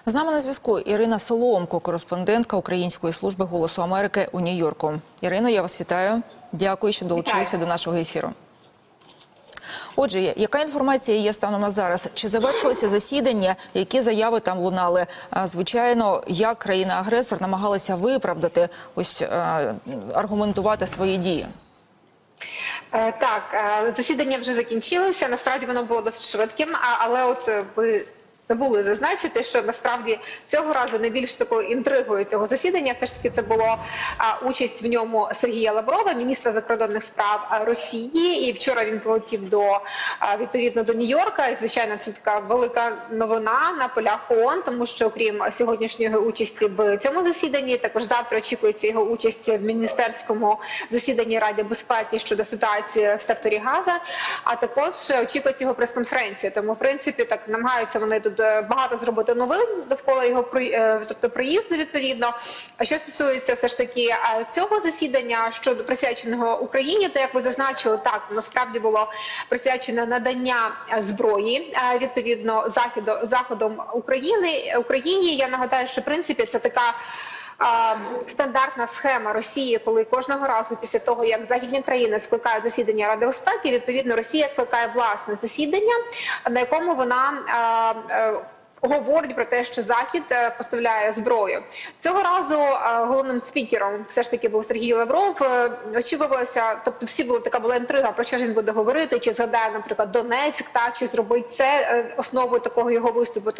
З нами на зв'язку Ірина Соломко, кореспондентка Української служби «Голосу Америки» у Нью-Йорку. Ірино, я вас вітаю. Дякую, що долучилися до нашого ефіру. Отже, яка інформація є станом на зараз? Чи завершилося засідання? Які заяви там лунали? Звичайно, як країна-агресор намагалася виправдати, аргументувати свої дії? Так, засідання вже закінчилося. Насправді воно було досить швидким, але от ви забули зазначити, що насправді цього разу найбільш такою інтригою цього засідання все ж таки це була участь в ньому Сергія Лаврова, міністра закордонних справ Росії. І вчора він полетів відповідно до Нью-Йорка. І, звичайно, це така велика новина на полях ООН, тому що окрім сьогоднішньої участі в цьому засіданні, також завтра очікується його участь в міністерському засіданні Ради безпеки щодо ситуації в секторі Газа, а також очікується його прес-конференція. Тому, в принципі, так намагаються вони тут багато зробити новин довкола його приїзду, відповідно. А що стосується все ж таки цього засідання, щодо присвяченого Україні, то, як ви зазначили, так, насправді було присвячено надання зброї, відповідно, заходом Україні. Я нагадаю, що, в принципі, це така стандартна схема Росії, коли кожного разу після того, як західні країни скликають засідання Ради безпеки, відповідно Росія скликає власне засідання, на якому вона говорить про те, що Захід поставляє зброю. Цього разу головним спікером все ж таки був Сергій Лавров. Очікувалося, тобто така була інтрига, про що ж він буде говорити, чи згадає, наприклад, Донецьк, чи зробить це основою такого його виступу,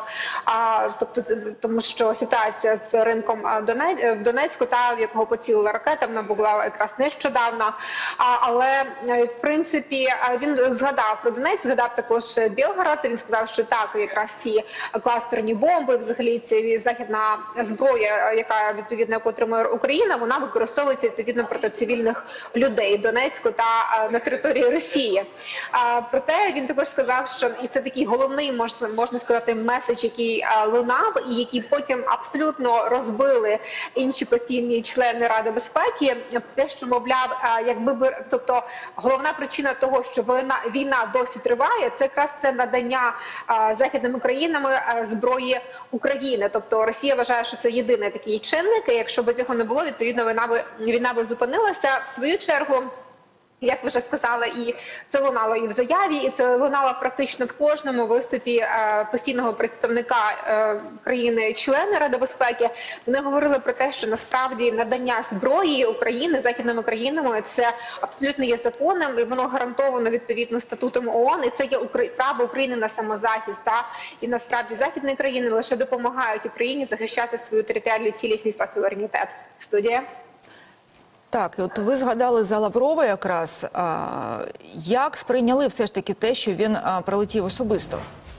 тому що ситуація з ринком в Донецьку, в якого поцілила ракета, вона була якраз нещодавно. Але, в принципі, він згадав про Донецьк, згадав також Білгород, він сказав, що так, якраз ці кластерні бомби, взагалі це західна зброя, яку отримує Україна, вона використовується відповідно проти цивільних людей в Донецьку та на території Росії. Проте він також сказав, що і це такий головний, можна сказати, меседж, який лунав і який потім абсолютно розбили інші постійні члени Ради безпеки, те, що, мовляв, тобто головна причина того, що війна досі триває, це якраз надання західними країнами зброї України. Тобто Росія вважає, що це єдиний такий чинник, і якщо б цього не було, відповідно війна би зупинилася. В свою чергу, як ви вже сказали, і це лунало і в заяві, і це лунало практично в кожному виступі постійного представника країни-члени Ради безпеки. Вони говорили про те, що насправді надання зброї України західними країнами це абсолютно є законним, і воно гарантовано відповідно статутом ООН, і це є право України на самозахист. І насправді західні країни лише допомагають Україні захищати свою територіальну цілісність та суверенітет. Студія. Так, от ви згадали за Лаврова якраз. Як сприйняли все ж таки те, що він прилетів особисто?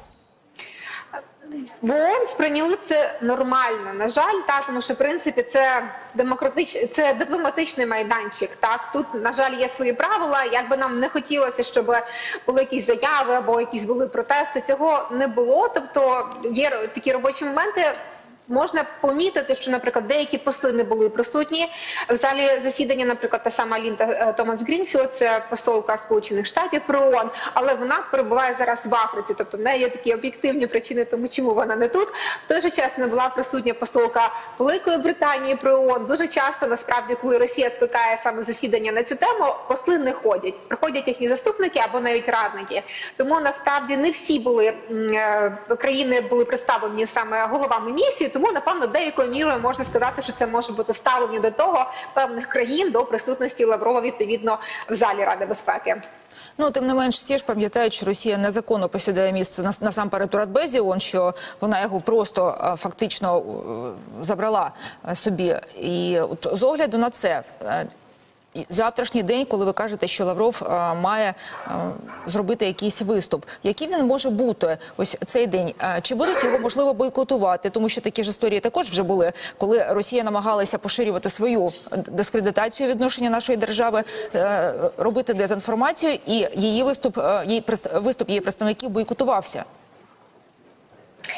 В ООН сприйняли це нормально, на жаль, тому що, в принципі, це дипломатичний майданчик. Тут, на жаль, є свої правила. Як би нам не хотілося, щоб були якісь заяви або якісь були протести, цього не було. Тобто є такі робочі моменти. Можна помітити, що, наприклад, деякі посли не були присутні в залі засідання, наприклад, та сама Лінда Томас Грінфілд, це посолка Сполучених Штатів при ООН, але вона перебуває зараз в Африці, тобто в неї є такі об'єктивні причини, тому чому вона не тут. В той же час не була присутня посолка Великої Британії при ООН. Дуже часто, насправді, коли Росія скликає саме засідання на цю тему, посли не ходять. Приходять їхні заступники або навіть радники. Тому, насправді, не всі країни були представлені саме головами місії. Тому, напевно, деякою мірою можна сказати, що це може бути ставлення до того певних країн до присутності Лаврова відповідно в залі Ради безпеки. Тим не менш, всі ж пам'ятають, що Росія незаконно посідає місце насамперед у Радбезі ООН, що вона його просто фактично забрала собі. І от з огляду на це, завтрашній день, коли ви кажете, що Лавров має зробити якийсь виступ, який він може бути ось цей день? Чи будуть його, можливо, бойкотувати? Тому що такі ж історії також вже були, коли Росія намагалася поширювати свою дискредитацію відношення нашої держави, робити дезінформацію, і її виступ її представників бойкотувався.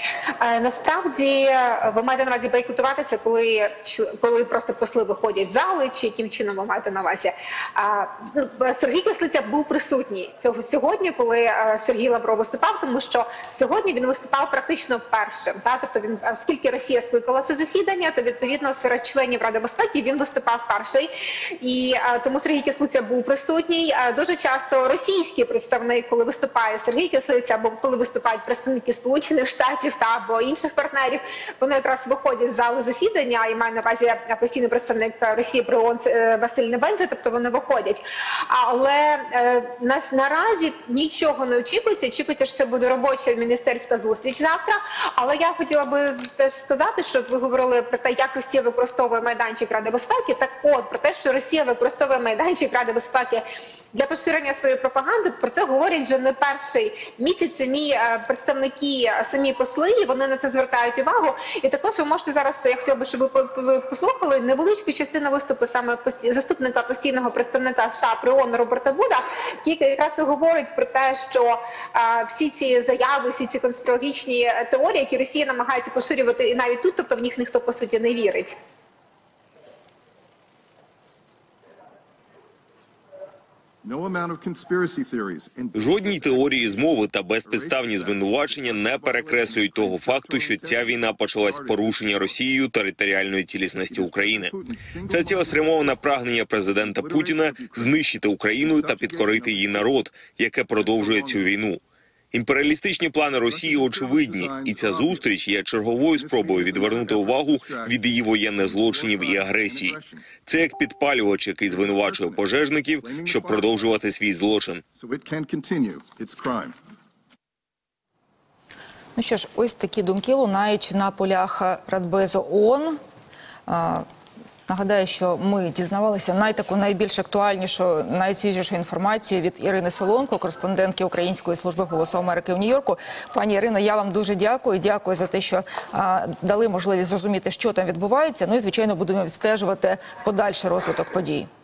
Насправді, ви маєте на увазі бойкотуватися, коли просто посли виходять з зали, чи яким чином ви маєте на увазі? Сергій Кислиця був присутній сьогодні, коли Сергій Лавров виступав, тому що сьогодні він виступав практично першим. Тобто він, оскільки Росія скликала це засідання, то відповідно серед членів Ради безпеки він виступав перший. І тому Сергій Кислиця був присутній. Дуже часто російський представник, коли виступає Сергій Кислиця, або коли виступають представники Сполучених Штатів або інших партнерів, вони якраз виходять з зали засідання, і маю на увазі постійний представник Росії при ООН Василь Небензя, тобто вони виходять. Але наразі нічого не очікується. Очікується, що це буде робоча міністерська зустріч завтра. Але я хотіла би теж сказати, що ви говорили про те, як Росія використовує майданчик Ради безпеки. Так от, про те, що Росія використовує майданчик Ради безпеки для поширення своєї пропаганди, про це говорять вже не перший місяць самі представники, самі посли, і вони на це звертають увагу. І також ви можете зараз, я хотіла би, щоб ви послухали невеличку частину виступу саме заступника постійного представника США при ООН Роберта Вуда, який якраз і говорить про те, що всі ці заяви, всі ці конспірологічні теорії, які Росія намагається поширювати і навіть тут, тобто в них ніхто по суті не вірить. Жодні теорії змови та безпідставні звинувачення не перекреслюють того факту, що ця війна почалась з порушення Росією територіальної цілісності України. Це цілеспрямоване прагнення президента Путіна знищити Україну та підкорити її народ, яке продовжує цю війну. Імперіалістичні плани Росії очевидні, і ця зустріч є черговою спробою відвернути увагу від її воєнних злочинів і агресії. Це як підпалювач, який звинувачує пожежників, щоб продовжувати свій злочин. Ну що ж, ось такі думки лунають на полях Радбезу ООН. Нагадаю, що ми дізнавалися найбільш актуальнішу, найсвіжішу інформацію від Ірини Солонко, кореспондентки Української служби «Голосу Америки» в Нью-Йорку. Пані Ірино, я вам дуже дякую. Дякую за те, що дали можливість зрозуміти, що там відбувається. Ну і, звичайно, будемо відстежувати подальший розвиток подій.